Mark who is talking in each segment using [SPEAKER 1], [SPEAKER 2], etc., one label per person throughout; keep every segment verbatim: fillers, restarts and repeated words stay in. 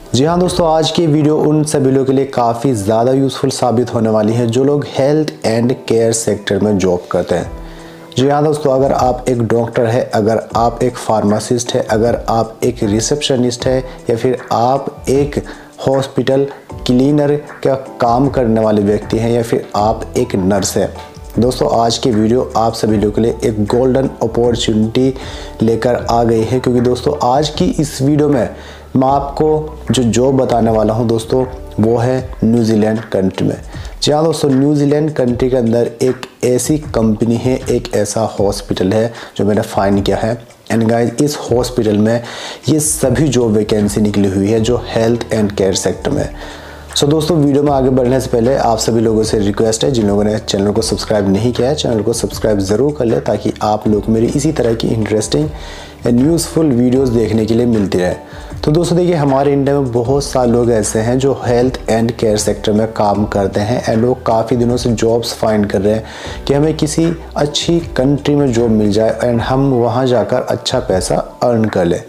[SPEAKER 1] जी हाँ दोस्तों, आज की वीडियो उन सभी लोगों के लिए काफ़ी ज़्यादा यूज़फुल साबित होने वाली है जो लोग हेल्थ एंड केयर सेक्टर में जॉब करते हैं। जी हाँ दोस्तों, अगर आप एक डॉक्टर है, अगर आप एक फार्मासिस्ट है, अगर आप एक रिसेप्शनिस्ट है या फिर आप एक हॉस्पिटल क्लीनर का काम करने वाले व्यक्ति हैं या फिर आप एक नर्स है, दोस्तों आज की वीडियो आप सभी लोगों के लिए एक गोल्डन अपॉर्चुनिटी लेकर आ गई है। क्योंकि दोस्तों आज की इस वीडियो में मैं आपको जो जॉब बताने वाला हूं दोस्तों वो है न्यूजीलैंड कंट्री में। जी हाँ दोस्तों, न्यूजीलैंड कंट्री के अंदर एक ऐसी कंपनी है, एक ऐसा हॉस्पिटल है जो मैंने फाइंड किया है। एंड गाइस, इस हॉस्पिटल में ये सभी जॉब वैकेंसी निकली हुई है जो हेल्थ एंड केयर सेक्टर में। सो so, दोस्तों वीडियो में आगे बढ़ने से पहले आप सभी लोगों से रिक्वेस्ट है, जिन लोगों ने चैनल को सब्सक्राइब नहीं किया है चैनल को सब्सक्राइब ज़रूर कर ले ताकि आप लोग मेरी इसी तरह की इंटरेस्टिंग एंड यूज़फुल वीडियोस देखने के लिए मिलती रहे। तो दोस्तों देखिए, हमारे इंडिया में बहुत सारे लोग ऐसे हैं जो हेल्थ एंड केयर सेक्टर में काम करते हैं एंड लोग काफ़ी दिनों से जॉब्स फाइंड कर रहे हैं कि हमें किसी अच्छी कंट्री में जॉब मिल जाए एंड हम वहाँ जाकर अच्छा पैसा अर्न कर लें।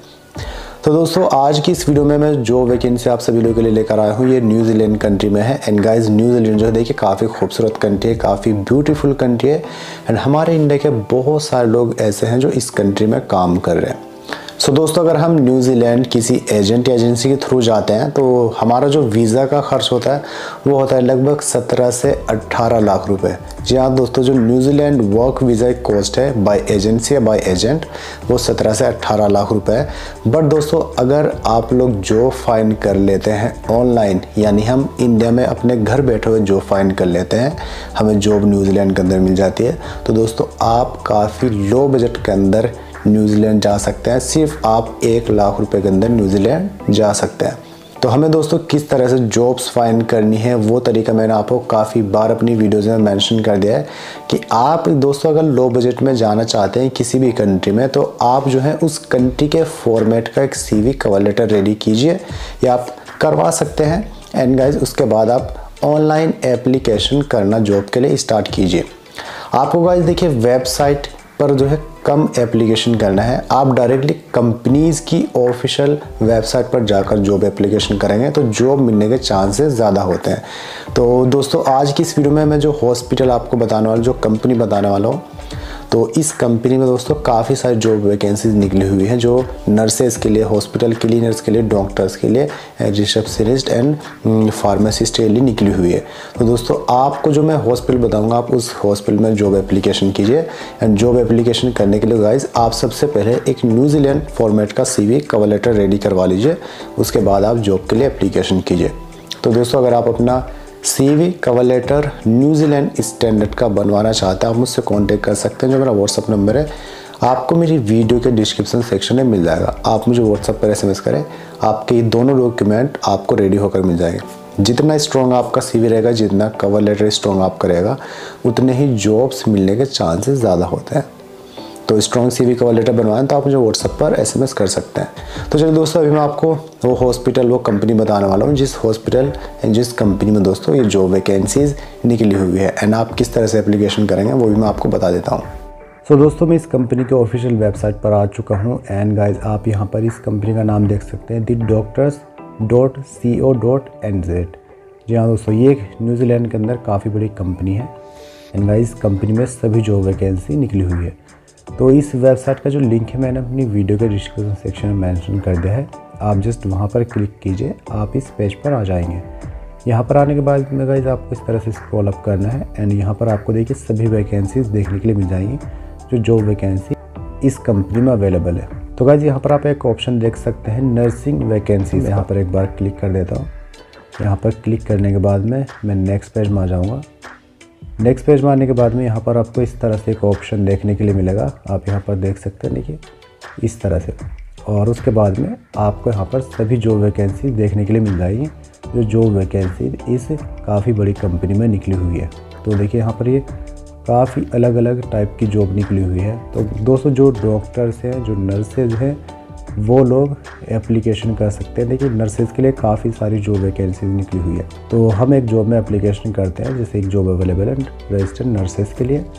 [SPEAKER 1] तो दोस्तों आज की इस वीडियो में मैं जो वैकेंसी आप सभी लोगों के लिए लेकर आया हूँ ये न्यूजीलैंड कंट्री में है। एंड गाइस, न्यूजीलैंड जो है देखिए काफ़ी खूबसूरत कंट्री है, काफ़ी ब्यूटीफुल कंट्री है एंड हमारे इंडिया के बहुत सारे लोग ऐसे हैं जो इस कंट्री में काम कर रहे हैं। सो so, दोस्तों अगर हम न्यूजीलैंड किसी एजेंट या एजेंसी के थ्रू जाते हैं तो हमारा जो वीज़ा का खर्च होता है वो होता है लगभग सत्रह से अट्ठारह लाख रुपए। जी हाँ दोस्तों, जो न्यूजीलैंड वर्क वीज़ा कॉस्ट है बाय एजेंसी या बाय एजेंट वो सत्रह से अट्ठारह लाख रुपए है। बट दोस्तों अगर आप लोग जॉब फाइंड कर लेते हैं ऑनलाइन, यानी हम इंडिया में अपने घर बैठे हुए जॉब फाइंड कर लेते हैं, हमें जॉब न्यूजीलैंड के अंदर मिल जाती है, तो दोस्तों आप काफ़ी लो बजट के अंदर न्यूजीलैंड जा सकते हैं। सिर्फ आप एक लाख रुपए के अंदर न्यूजीलैंड जा सकते हैं। तो हमें दोस्तों किस तरह से जॉब्स फाइंड करनी है वो तरीका मैंने आपको काफ़ी बार अपनी वीडियोस में मेंशन कर दिया है कि आप दोस्तों अगर लो बजट में जाना चाहते हैं किसी भी कंट्री में तो आप जो है उस कंट्री के फॉर्मेट का एक सीवी कवर लेटर रेडी कीजिए या आप करवा सकते हैं। एंड गाइज उसके बाद आप ऑनलाइन एप्लीकेशन करना जॉब के लिए स्टार्ट कीजिए। आपको गाइज देखिए वेबसाइट पर जो है कम एप्लीकेशन करना है, आप डायरेक्टली कंपनीज़ की ऑफिशियल वेबसाइट पर जाकर जॉब एप्लीकेशन करेंगे तो जॉब मिलने के चांसेस ज़्यादा होते हैं। तो दोस्तों आज की इस वीडियो में मैं जो हॉस्पिटल आपको बताने वाला, जो कंपनी बताने वाला हूँ, तो इस कंपनी में दोस्तों काफ़ी सारी जॉब वैकेंसीज निकली हुई हैं जो नर्सेज के लिए, हॉस्पिटल क्लीनर्स के लिए, डॉक्टर्स के लिए, रिसेप्शनिस्ट एंड फार्मासिस्ट के लिए निकली हुई है। तो दोस्तों आपको जो मैं हॉस्पिटल बताऊंगा आप उस हॉस्पिटल में जॉब एप्लीकेशन कीजिए। एंड जॉब एप्लीकेशन करने के लिए गाइज आप सबसे पहले एक न्यूजीलैंड फॉर्मेट का सीवी कवर लेटर रेडी करवा लीजिए, उसके बाद आप जॉब के लिए एप्लीकेशन कीजिए। तो दोस्तों अगर आप अपना CV cover letter New Zealand standard का बनवाना चाहते हैं आप मुझसे कांटेक्ट कर सकते हैं। जो मेरा व्हाट्सअप नंबर है आपको मेरी वीडियो के डिस्क्रिप्शन सेक्शन में मिल जाएगा। आप मुझे व्हाट्सअप पर एसएमएस करें, आपके ये दोनों डॉक्यूमेंट आपको रेडी होकर मिल जाएंगे। जितना स्ट्रॉन्ग आपका सीवी रहेगा, जितना कवर लेटर स्ट्रॉन्ग आपका रहेगा, उतने ही जॉब्स मिलने के चांसेस ज़्यादा होते हैं। तो स्ट्रॉन्ग सीवी कवर लेटर बनवाएं तो आप मुझे व्हाट्सएप पर एसएमएस कर सकते हैं। तो चलिए दोस्तों अभी मैं आपको वो हॉस्पिटल, वो कंपनी बताने वाला हूँ जिस हॉस्पिटल एंड जिस कंपनी में दोस्तों ये जॉब वैकेंसीज निकली हुई है एंड आप किस तरह से एप्लीकेशन करेंगे वो भी मैं आपको बता देता हूँ। सो so, दोस्तों मैं इस कंपनी के ऑफिशियल वेबसाइट पर आ चुका हूँ एंड गाइज आप यहाँ पर इस कंपनी का नाम देख सकते हैं, the doctors dot C O dot N Z. जी हाँ दोस्तों, ये एक न्यूजीलैंड के अंदर काफ़ी बड़ी कंपनी है एंड गाइज कंपनी में सभी जॉब वैकेंसी निकली हुई है। तो इस वेबसाइट का जो लिंक है मैंने अपनी वीडियो के डिस्क्रिप्शन सेक्शन में मेंशन कर दिया है, आप जस्ट वहाँ पर क्लिक कीजिए, आप इस पेज पर आ जाएंगे। यहाँ पर आने के बाद में गाइस आपको इस तरह से स्क्रॉल अप करना है एंड यहाँ पर आपको देखिए सभी वैकेंसीज देखने के लिए मिल जाएंगी जो जॉब वैकेंसी इस कंपनी में अवेलेबल है। तो गाइस यहाँ पर आप एक ऑप्शन देख सकते हैं नर्सिंग वैकेंसीज, यहाँ पर एक बार क्लिक कर देता हूँ। यहाँ पर क्लिक करने के बाद में मैं नेक्स्ट पेज में आ जाऊँगा। नेक्स्ट पेज में आने के बाद में यहाँ पर आपको इस तरह से एक ऑप्शन देखने के लिए मिलेगा, आप यहाँ पर देख सकते हैं देखिए इस तरह से। और उसके बाद में आपको यहाँ पर सभी जॉब वैकेंसी देखने के लिए मिल जाएगी जो जॉब वैकेंसी इस काफ़ी बड़ी कंपनी में निकली हुई है। तो देखिए यहाँ पर ये काफ़ी अलग अलग टाइप की जॉब निकली हुई है। तो दोस्तों जो डॉक्टर्स हैं, जो नर्सेज हैं, वो लोग एप्लीकेशन कर सकते हैं। देखिए नर्सेज के लिए काफ़ी सारी जॉब वैकेंसी निकली हुई है। तो हम एक जॉब में एप्लीकेशन करते हैं, जैसे एक जॉब अवेलेबल है रजिस्टर्ड नर्सेज के लिए।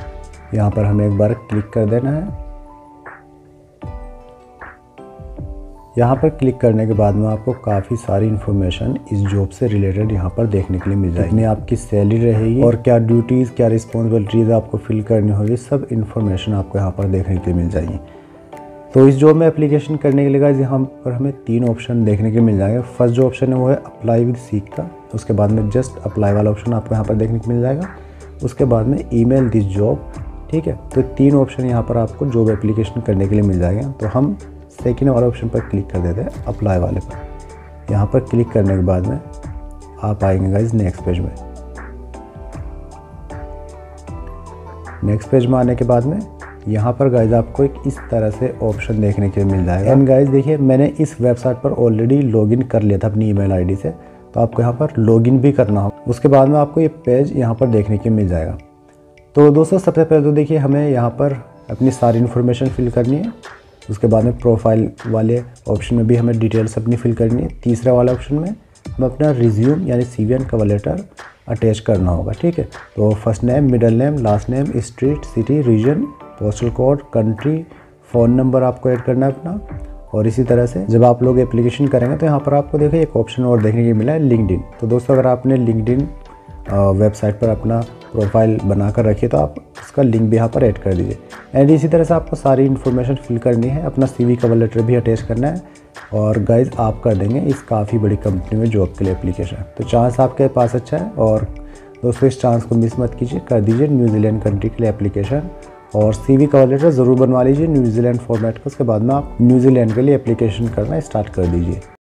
[SPEAKER 1] यहाँ पर हमें एक बार क्लिक कर देना है यहाँ पर क्लिक करने के बाद में आपको काफ़ी सारी इन्फॉर्मेशन इस जॉब से रिलेटेड यहाँ पर देखने के लिए मिल जाएगी। आपकी सैलरी रहेगी और क्या ड्यूटीज़, क्या रिस्पॉन्सिबिलिटीज़ आपको फिल करनी होगी, सब इन्फॉर्मेशन आपको यहाँ पर देखने के लिए मिल जाएगी। तो इस जॉब में एप्लीकेशन करने के लिए गाइस यहाँ पर हमें तीन ऑप्शन देखने के मिल जाएंगे। फर्स्ट जो ऑप्शन है वो है अप्लाई विद सीक का, उसके बाद में जस्ट अप्लाई वाला ऑप्शन आपको यहाँ पर देखने को मिल जाएगा। उसके बाद में ईमेल दिस जॉब, ठीक है। तो तीन ऑप्शन यहाँ पर आपको जॉब एप्लीकेशन करने के लिए मिल जाएगा। तो हम सेकेंड वाले ऑप्शन पर क्लिक कर देते हैं, अप्लाई वाले पर। यहाँ पर क्लिक करने के बाद में आप आएंगे गाइज नेक्स्ट पेज में। नेक्स्ट पेज में आने के बाद में यहाँ पर गाइज आपको एक इस तरह से ऑप्शन देखने के लिए मिल जाएगा। एंड गाइज देखिए, मैंने इस वेबसाइट पर ऑलरेडी लॉगिन कर लिया था अपनी ईमेल आईडी से, तो आपको यहाँ पर लॉगिन भी करना हो। उसके बाद में आपको ये पेज यहाँ पर देखने के मिल जाएगा। तो दोस्तों सबसे पहले तो देखिए, हमें यहाँ पर अपनी सारी इन्फॉर्मेशन फिल करनी है। उसके बाद में प्रोफाइल वाले ऑप्शन में भी हमें डिटेल्स अपनी फिल करनी है। तीसरा वाला ऑप्शन में हमें अपना रिज्यूम यानी CV and cover letter attach करना होगा, ठीक है। तो first name, middle name, last name, street, city, region, postal code, country, phone number आपको ऐड करना है अपना। और इसी तरह से जब आप लोग एप्लीकेशन करेंगे तो यहाँ पर आपको देखिए एक ऑप्शन और देखने को मिला है, लिंक्डइन। तो दोस्तों अगर आपने लिंक्डइन वेबसाइट पर अपना प्रोफाइल बनाकर रखी है तो आप इसका लिंक भी यहाँ पर ऐड कर दीजिए। एंड इसी तरह से आपको सारी इन्फॉर्मेशन फिल करनी है, अपना सीवी कवर लेटर भी अटैच करना है। और गाइज आप कर देंगे इस काफ़ी बड़ी कंपनी में जॉब के लिए एप्लीकेशन। तो चांस आपके पास अच्छा है और दोस्तों इस चांस को मिस मत कीजिए, कर दीजिए न्यूजीलैंड कंट्री के लिए एप्लीकेशन। और सीवी कवर लेटर ज़रूर बनवा लीजिए न्यूजीलैंड फॉर्मेट का। उसके बाद में आप न्यूजीलैंड के लिए एप्लीकेशन करना स्टार्ट कर दीजिए।